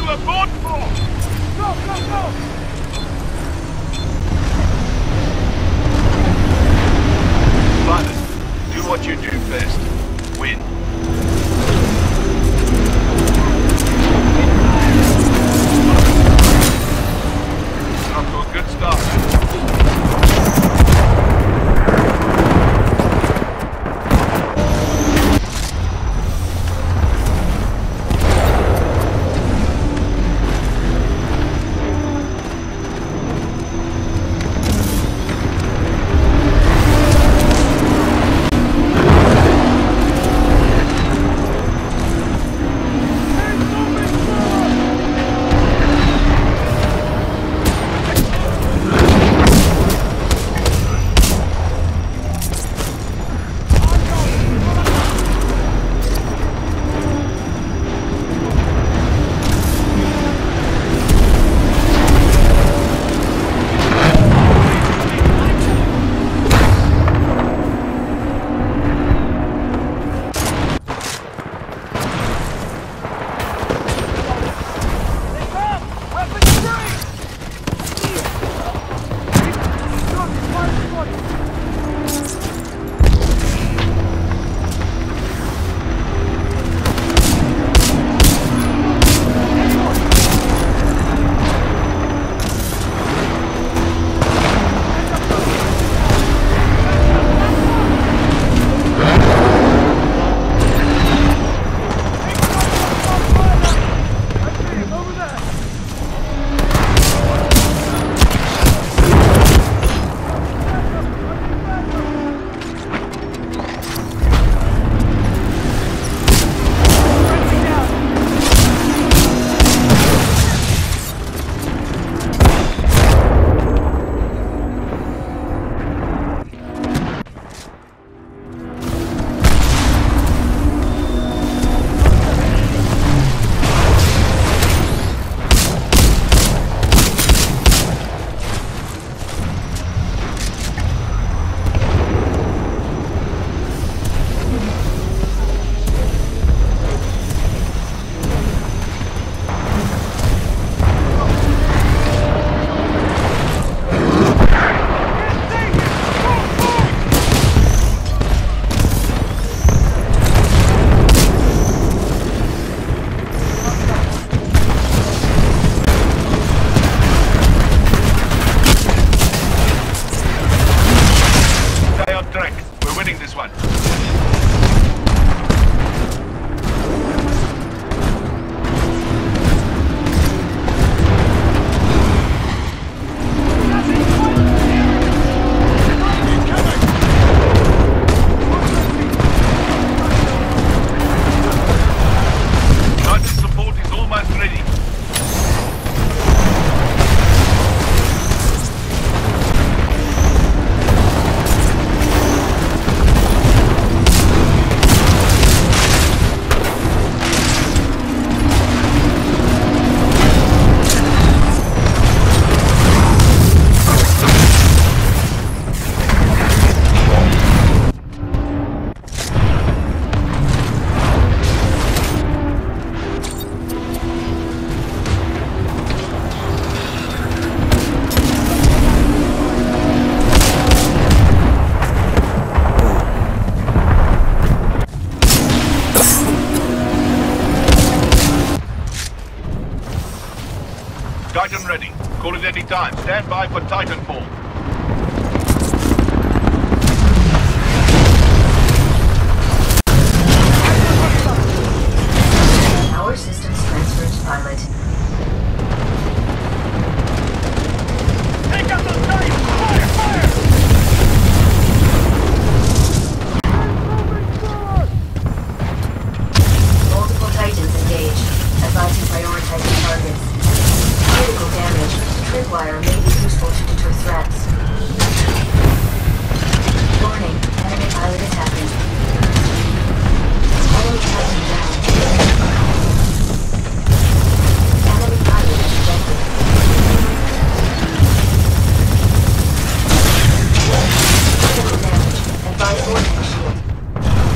abort for? Go, go, go! Pilot, do what you do best. Win. Off to a good start. Titan ready. Call it any time. Stand by for Titanfall. Power systems transferred to pilot. Take out those Titans! Fire! Fire! Multiple Titans engaged. Advising prioritizing targets. Critical damage. Tripwire may be useful to deter threats. Warning. Enemy pilot attacking. Enemy Titan down. Enemy pilot ejected. Critical damage. Advise vortex shield.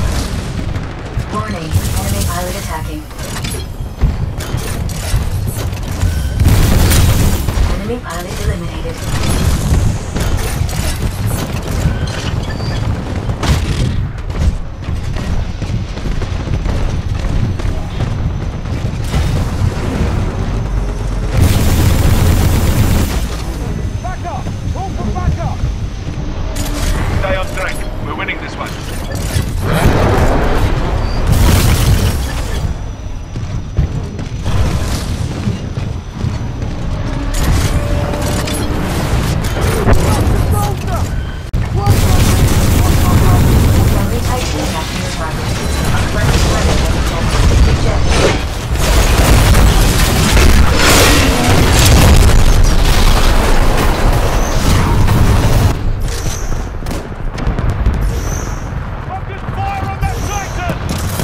Warning. Enemy pilot attacking. Enemy pilot eliminated. Stay on track. We're winning this one. Friendly Titan attacking the target. Friendly weapon detected. Eject. Focus fire on that Titan!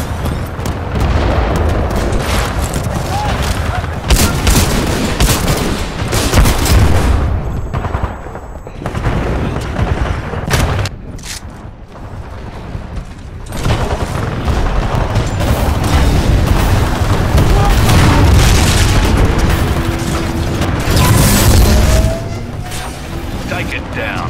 Take it down.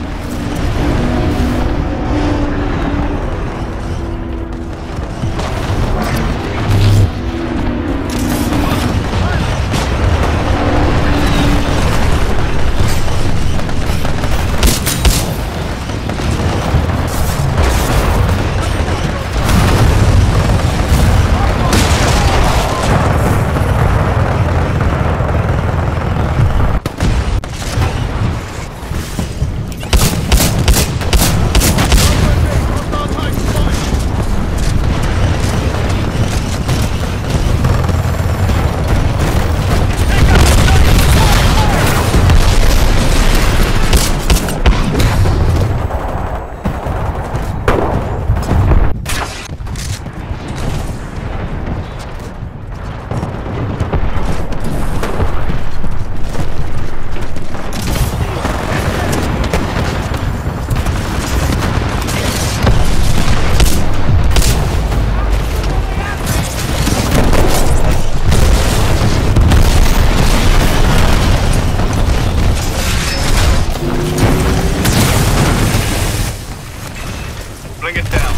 Bring it down.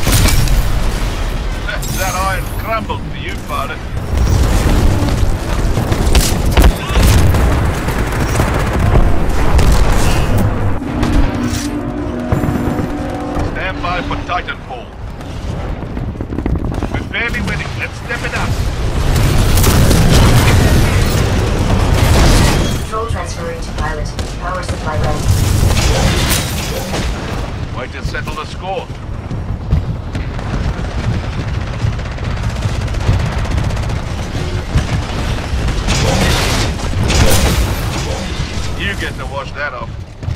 That iron crumbled for you, pilot. Stand by for Titanfall. We're barely winning. Let's step it up. Control transferring to pilot. Power supply ready. Way to settle the score. You get to wash that off.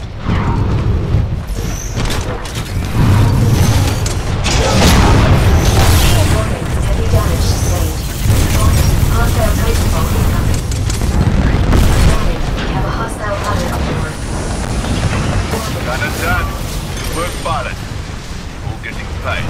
Warning, heavy damage sustained. Warning, hostile Titanfall incoming. Warning, we have a hostile pilot on board. Warning, Done and done. Good work, pilot. All getting paid.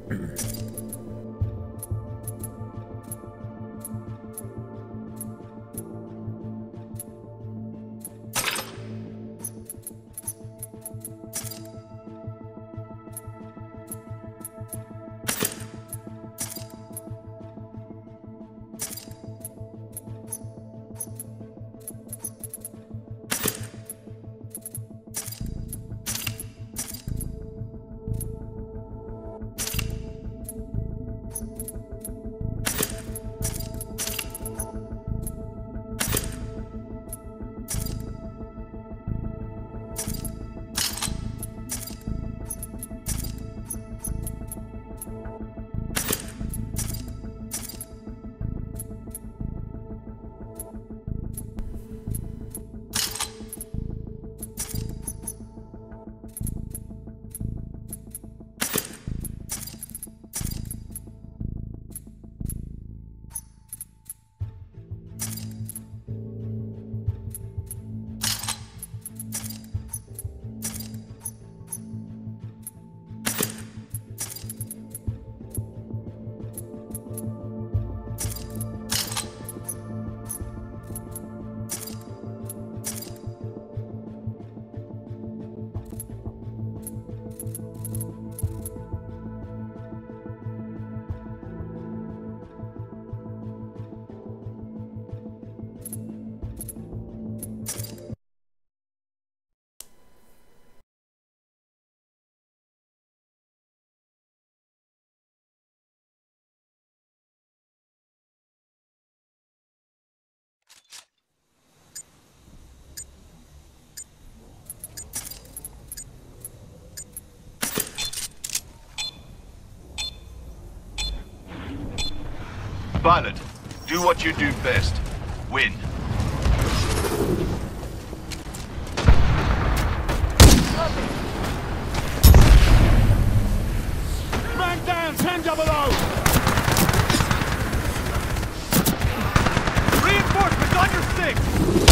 Pilot, do what you do best. Win. Man down, 10-0! Reinforcements on your six!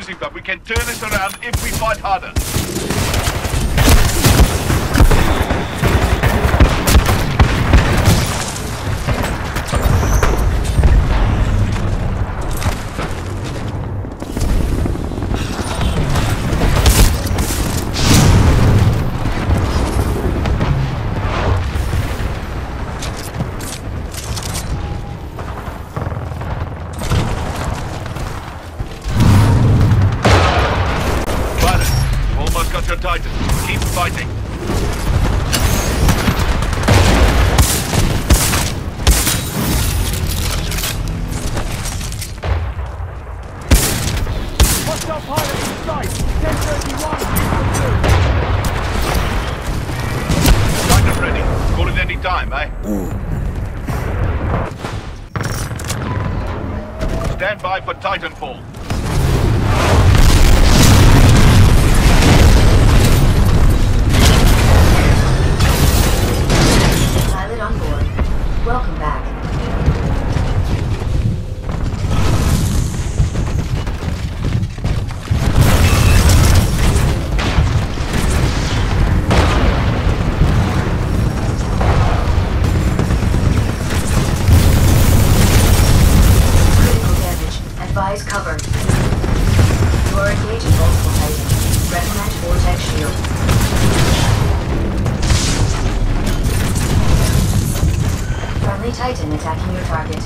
losing, but we can turn this around if we fight harder. Titan, keep fighting. Hostile pilot in sight. 1031. Titan ready. Call it any time, eh? Stand by for Titanfall. On board. Welcome back. Critical damage. Advise cover. You are engaging multiple Titans. Recommend Vortex Shield. Friendly Titan attacking your target.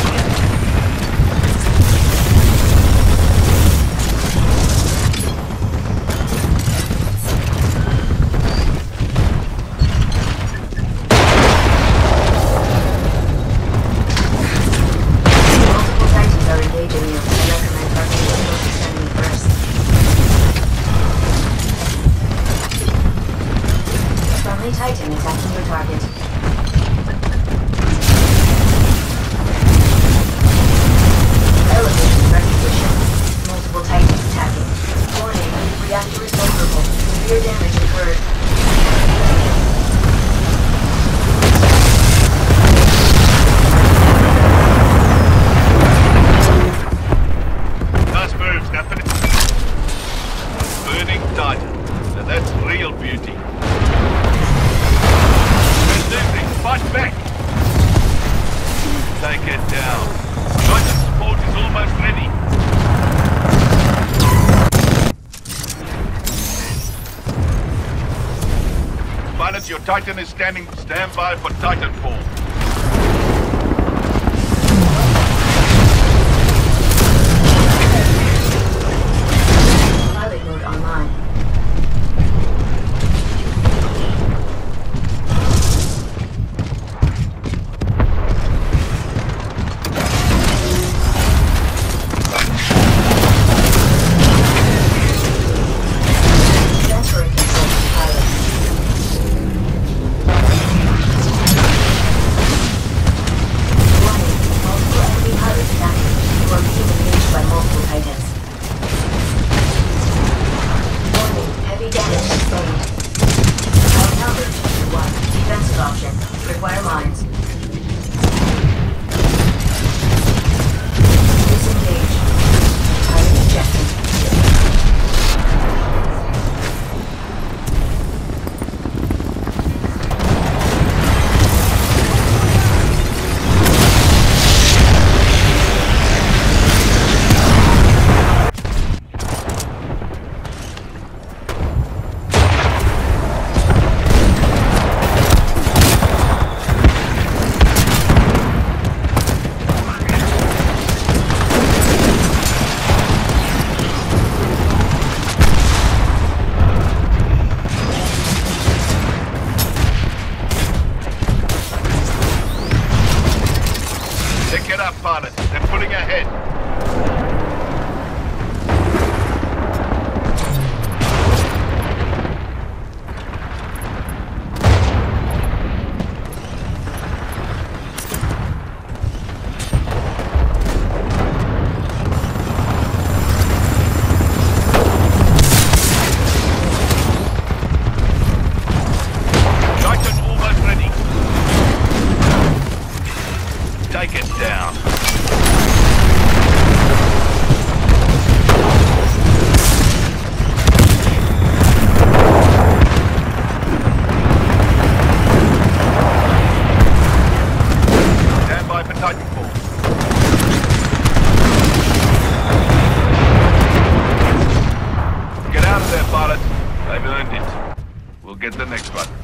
Multiple Titans are engaging you. I recommend targeting the closest enemy first. Friendly Titan attacking your target. Multiple Titans attacking. Warning, reactor is vulnerable. Severe damage occurred. Nice moves, nothing. Burning Titan. Now that's real beauty. Resisting, fight back. Take it down. Titan support is almost ready. Pilots, your Titan is standing. Stand by for Titanfall. Pilot mode online. Transferring control to pilot. Warning, multiple enemy pilots attacking. You are being engaged by multiple Titans. Warning, heavy damage sustained. Outnumbered 2-1. Defensive option. Require mines. Disengage. Pilot ejected. Pick it up, pilot. They're pulling ahead. Titan almost ready. Take it down. They've earned it. We'll get the next one.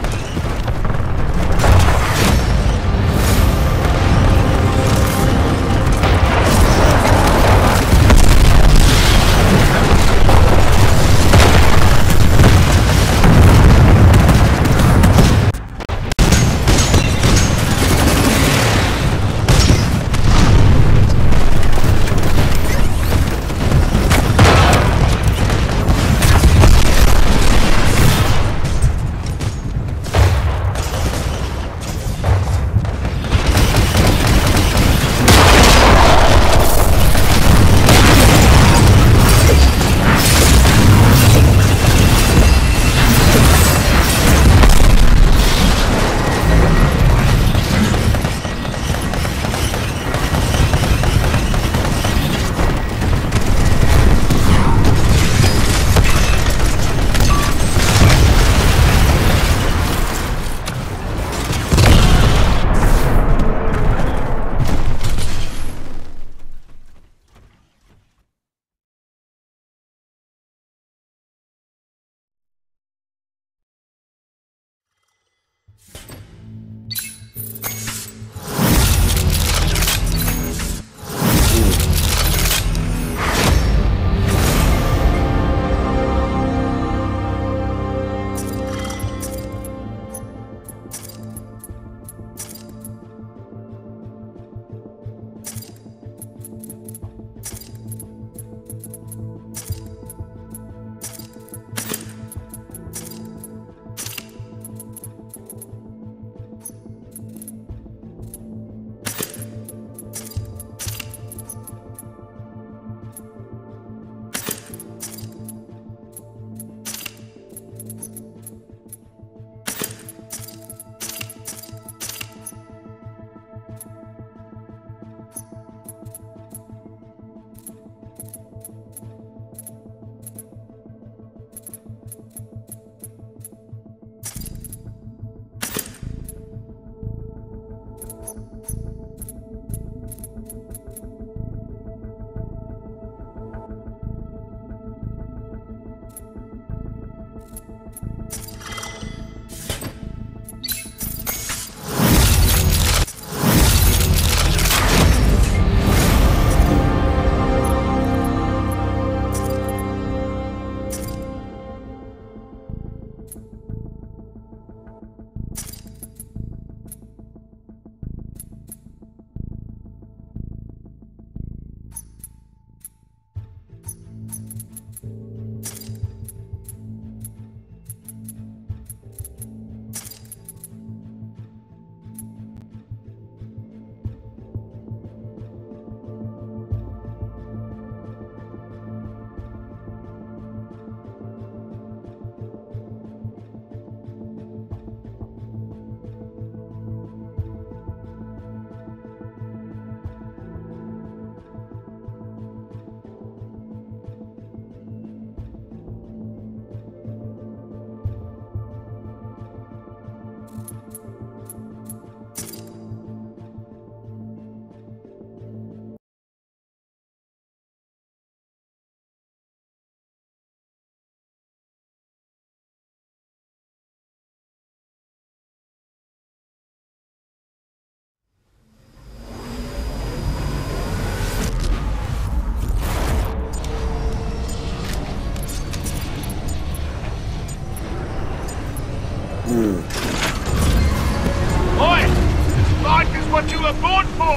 Oi! This life is what you were born for!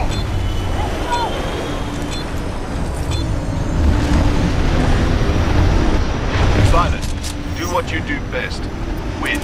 Silent. Do what you do best. Win.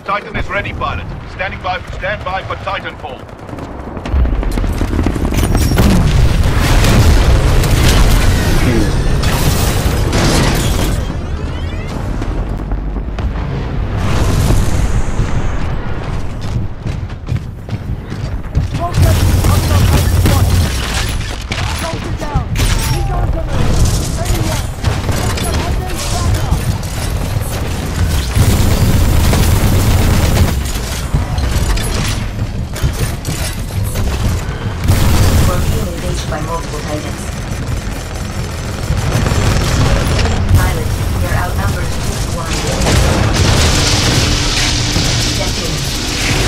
Titan is ready, pilot. Stand by for Titanfall. By multiple Titans. Pilot, we are outnumbered 2-1. Step in.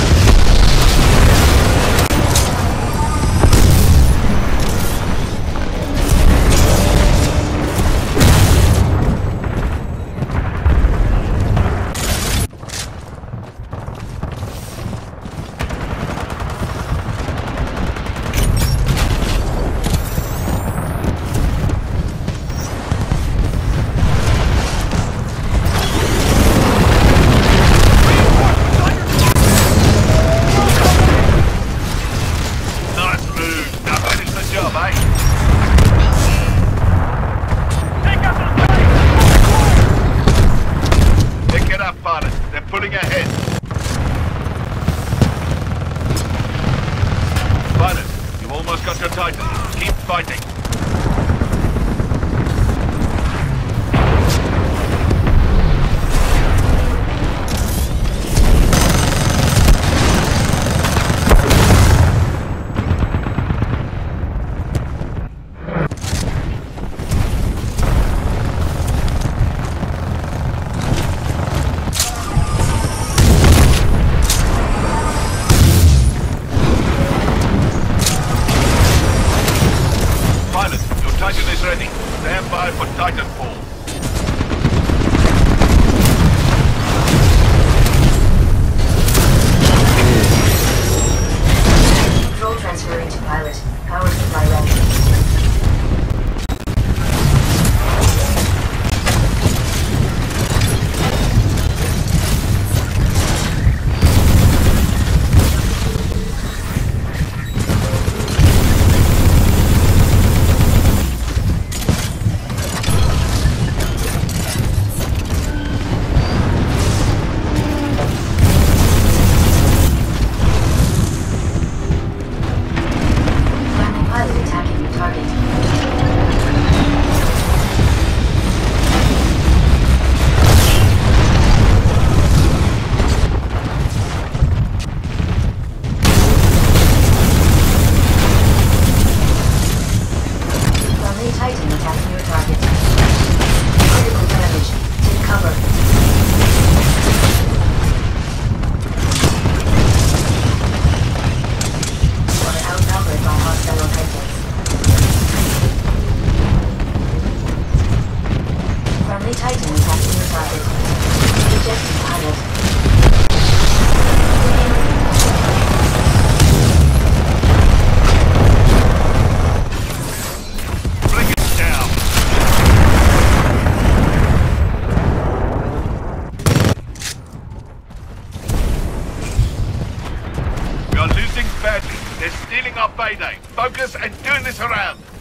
Pulling ahead. Pilot, you've almost got your Titan. Keep fighting. Titan is ready. Stand by for Titanfall. Control transferring to pilot. Power supply ready. Titan attacking your target. Critical damage. Take cover. You are outnumbered by hostile Titans. Friendly Titan attacking your target. Ejecting pilot. We are losing badly. They're stealing our payday. Focus and turn this around.